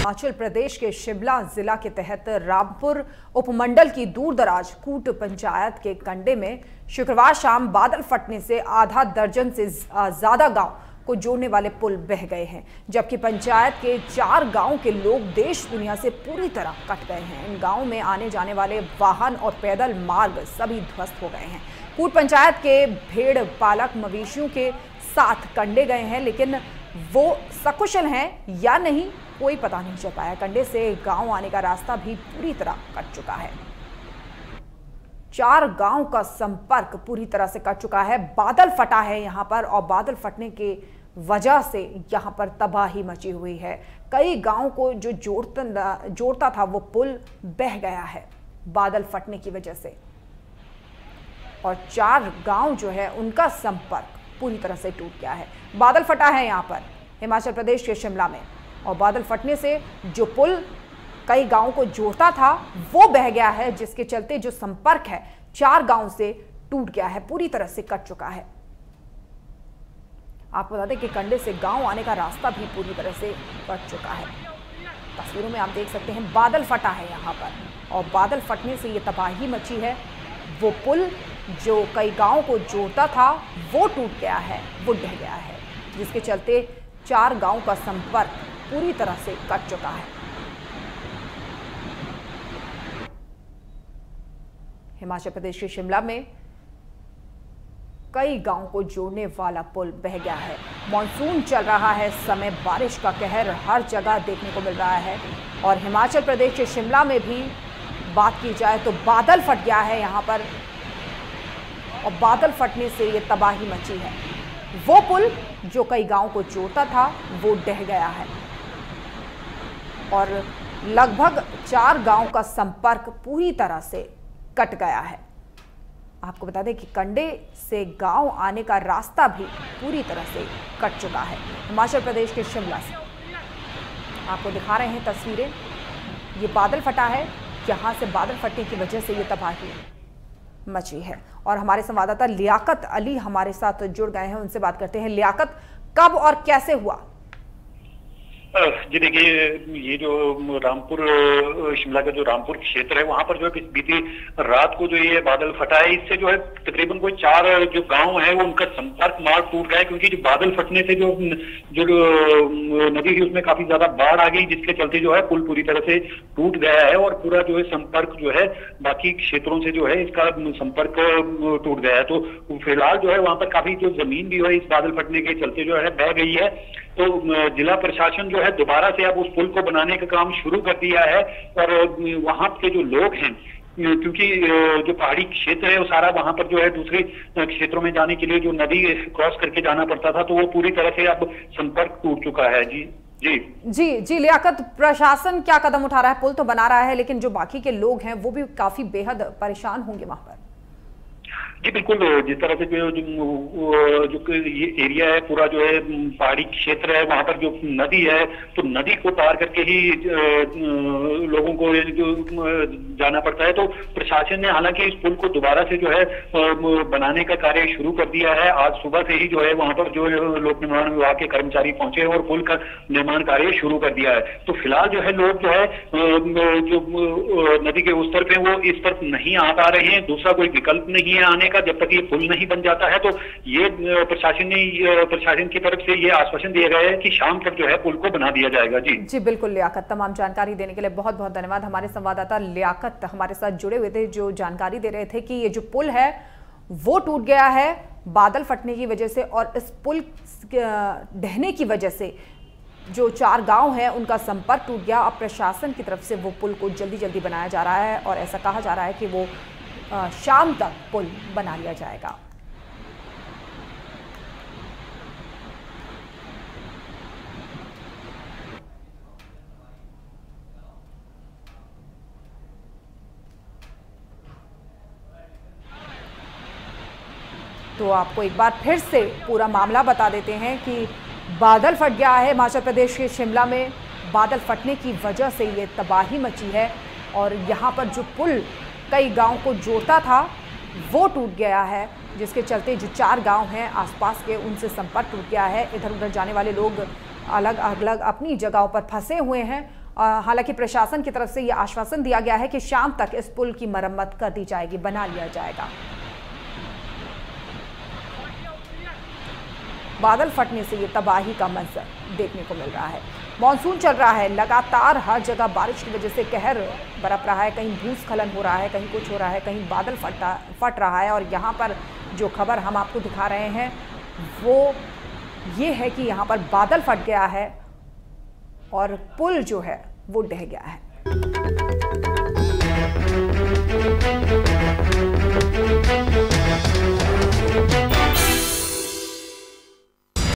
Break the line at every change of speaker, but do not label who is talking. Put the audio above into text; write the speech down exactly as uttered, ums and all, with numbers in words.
हिमाचल प्रदेश के शिमला जिला के तहत रामपुर उपमंडल की दूरदराज कूट पंचायत के कंडे में शुक्रवार शाम बादल फटने से आधा दर्जन से ज्यादा गांव को जोड़ने वाले पुल बह गए हैं, जबकि पंचायत के चार गांव के लोग देश दुनिया से पूरी तरह कट गए हैं। इन गांव में आने जाने वाले वाहन और पैदल मार्ग सभी ध्वस्त हो गए हैं। कूट पंचायत के भेड़ पालक मवेशियों के साथ कंडे गए हैं, लेकिन वो सकुशल हैं या नहीं कोई पता नहीं चल पाया। कंडे से गांव आने का रास्ता भी पूरी तरह कट चुका है। चार गांव का संपर्क पूरी तरह से कट चुका है। बादल फटा है यहां पर और बादल फटने के वजह से यहां पर तबाही मची हुई है। कई गांव को जो जोड़ता जोड़ता था वो पुल बह गया है बादल फटने की वजह से, और चार गांव जो है उनका संपर्क पूरी तरह से टूट गया है। बादल फटा है यहां पर हिमाचल प्रदेश के शिमला में, और बादल फटने से जो पुल कई गांवों को जोड़ता था वो बह गया है, जिसके चलते जो संपर्क है चार गांव से टूट गया है, पूरी तरह से कट चुका है। आपको बता दें कि कंडे से गांव आने का रास्ता भी पूरी तरह से कट चुका है। तस्वीरों में आप देख सकते हैं बादल फटा है यहां पर, और बादल फटने से ये तबाही मची है। वो पुल जो कई गांव को जोड़ता था वो टूट गया है, वो ढह गया है, जिसके चलते चार गांव का संपर्क पूरी तरह से कट चुका है। हिमाचल प्रदेश के शिमला में कई गांवों को जोड़ने वाला पुल बह गया है। मॉनसून चल रहा है, समय बारिश का कहर हर जगह देखने को मिल रहा है, और हिमाचल प्रदेश के शिमला में भी बात की जाए तो बादल फट गया है यहां पर, और बादल फटने से ये तबाही मची है। वो पुल जो कई गांवों को जोड़ता था वो ढह गया है, और लगभग चार गांव का संपर्क पूरी तरह से कट गया है। आपको बता दें कि कंडे से गांव आने का रास्ता भी पूरी तरह से कट चुका है। हिमाचल प्रदेश के शिमला से आपको दिखा रहे हैं तस्वीरें। ये बादल फटा है, यहां से बादल फटने की वजह से ये तबाही मची है। और हमारे संवाददाता लियाकत अली हमारे साथ जुड़ गए हैं, उनसे बात करते हैं। लियाकत, कब और कैसे हुआ?
जी देखिए, ये जो रामपुर शिमला का जो रामपुर क्षेत्र है वहां पर जो है बीती रात को जो ये बादल फटा है, इससे जो है तकरीबन कोई चार जो गांव है वो उनका संपर्क मार्ग टूट गया है, क्योंकि जो बादल फटने से जो जो नदी थी उसमें काफी ज्यादा बाढ़ आ गई, जिसके चलते जो है पुल पूरी तरह से टूट गया है, और पूरा जो है संपर्क जो है बाकी क्षेत्रों से जो है इसका संपर्क टूट गया है। तो फिलहाल जो है वहां पर काफी जो जमीन भी है इस बादल फटने के चलते जो है बह गई है। तो जिला प्रशासन जो है दोबारा से अब उस पुल को बनाने का काम शुरू कर दिया है, और वहां के जो लोग हैं, क्योंकि जो पहाड़ी क्षेत्र है वो सारा वहां पर जो है दूसरे क्षेत्रों में जाने के लिए जो नदी क्रॉस करके जाना पड़ता था, तो वो पूरी तरह से अब संपर्क टूट चुका है। जी जी
जी जी लियाकत, प्रशासन क्या कदम उठा रहा है? पुल तो बना रहा है, लेकिन जो बाकी के लोग हैं वो भी काफी बेहद परेशान होंगे वहां पर।
जी बिल्कुल, जिस तरह से जो जो ये एरिया है पूरा जो है पहाड़ी क्षेत्र है, वहां पर जो नदी है तो नदी को पार करके ही लोगों को जो जाना पड़ता है। तो प्रशासन ने हालांकि इस पुल को दोबारा से जो है बनाने का कार्य शुरू कर दिया है। आज सुबह से ही जो है वहां पर जो लोक निर्माण विभाग के कर्मचारी पहुंचे और पुल का निर्माण कार्य शुरू कर दिया है। तो फिलहाल जो है लोग जो है जो नदी के उस तरफ है वो इस तरफ नहीं आ पा रहे हैं। दूसरा कोई विकल्प नहीं है आने का, जब तक ये पुल नहीं बन जाता है। तो ये प्रशासन ने प्रशासन की तरफ से ये आश्वासन दिया गया है कि शाम तक जो है पुल को बना दिया जाएगा। जी
जी बिल्कुल लियाकत, तमाम जानकारी देने के लिए बहुत बहुत धन्यवाद। हमारे संवाददाता लियाकत हमारे साथ जुड़े हुए थे, जो जानकारी दे रहे थे कि ये जो पुल है वो टूट गया है बादल फटने की वजह से, और इस पुल ढहने की वजह से जो चार गांव हैं उनका संपर्क टूट गया। अब प्रशासन की तरफ से वो पुल को जल्दी जल्दी बनाया जा रहा है, और ऐसा कहा जा रहा है कि वो शाम तक पुल बना लिया जाएगा। तो आपको एक बार फिर से पूरा मामला बता देते हैं कि बादल फट गया है हिमाचल प्रदेश के शिमला में। बादल फटने की वजह से ये तबाही मची है, और यहाँ पर जो पुल कई गांव को जोड़ता था वो टूट गया है, जिसके चलते जो चार गांव हैं आसपास के उनसे संपर्क टूट गया है। इधर उधर जाने वाले लोग अलग अलग अपनी जगहों पर फंसे हुए हैं, हालांकि प्रशासन की तरफ से यह आश्वासन दिया गया है कि शाम तक इस पुल की मरम्मत कर दी जाएगी, बना लिया जाएगा। बादल फटने से ये तबाही का मंजर देखने को मिल रहा है। मॉनसून चल रहा है, लगातार हर जगह बारिश की वजह से कहर बरप रहा है। कहीं भूस्खलन हो रहा है, कहीं कुछ हो रहा है, कहीं बादल फटा फट रहा है। और यहाँ पर जो खबर हम आपको दिखा रहे हैं वो ये है कि यहाँ पर बादल फट गया है और पुल जो है वो ढह गया है।